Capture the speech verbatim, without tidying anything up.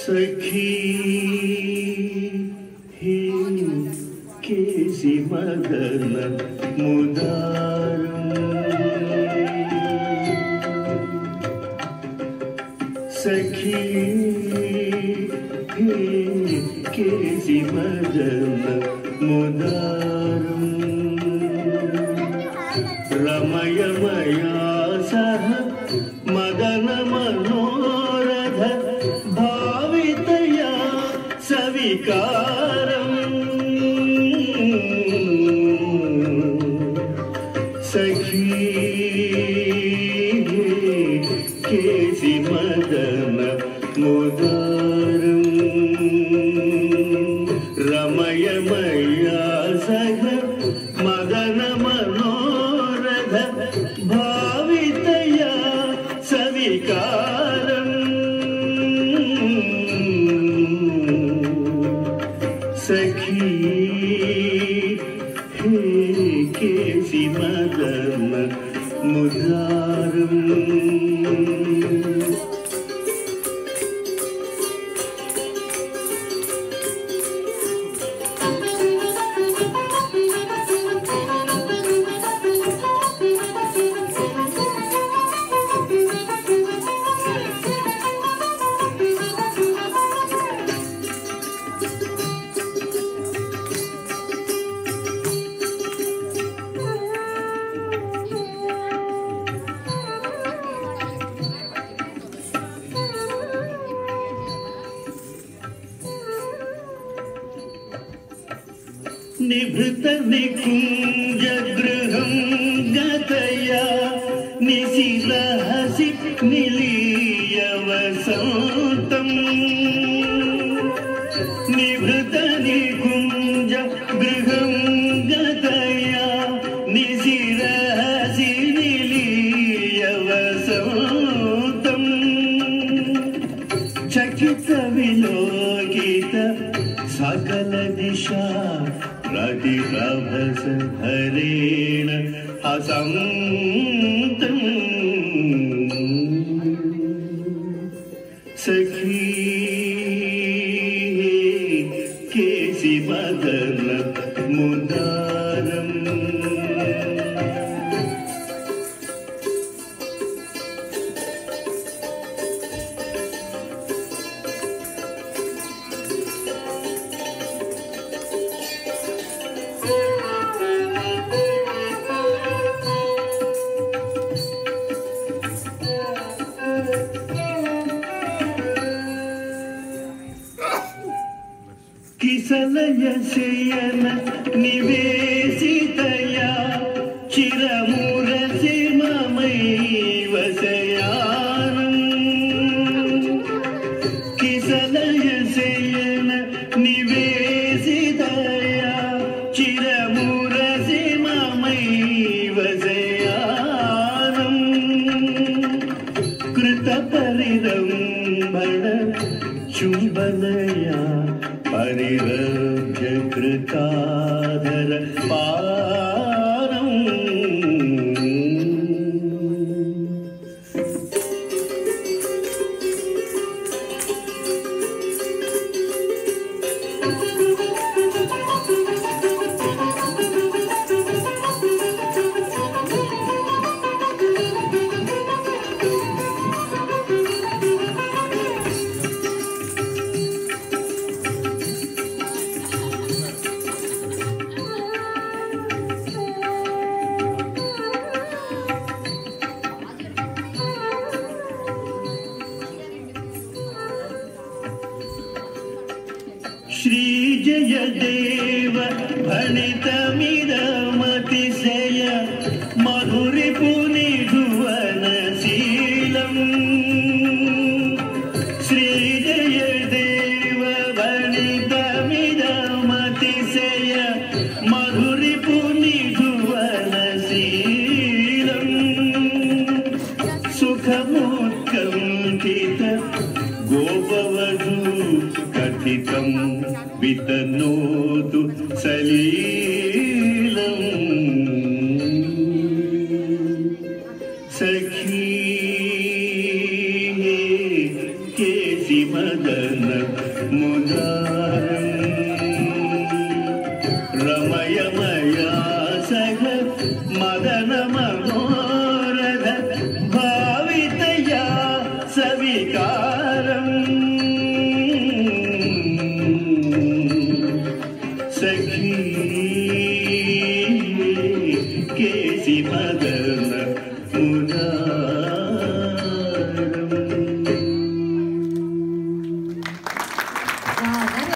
सखी ही केसी मदन मुदारम सखी ही केसी मदन मुदारम रमयमया सह मदन मनोरथ भावितया सविकारम सखी केसी मदन मुदारम रमयमया सह मदन मनोरथ भावितया सविकारम सखी हे केसी मदन मुदारम निभृत निकुंज गृहं गतया निशिलहसि निलीय वसंतं निभृत निकुंज गृहं गतया निशिलहसि निलीय वसंतं चकित विलोकित सकल दिशा रतिरभस हरेण हसन्तं सखी केसी मदन मुदारम किसलय शयन निवेशितया चिरमुरसि ममैव शयानम् किसलय शयन निवेशितया चिरमुरसि ममैव शयानम् कृतपरिरम्भण चुम्बनया परिरभ्य कृताधर पारम श्री जय देव भणितमिदमतिशय मधुरिपुनिधुवनशीलम् श्री जय देव भणितमिदमतिशय मधुरिपुनिधुवनशीलम् सुखमुत्कण्ठित गोपवधू कथितं वितनोतु सलीलं सखी केसी मदन मुदा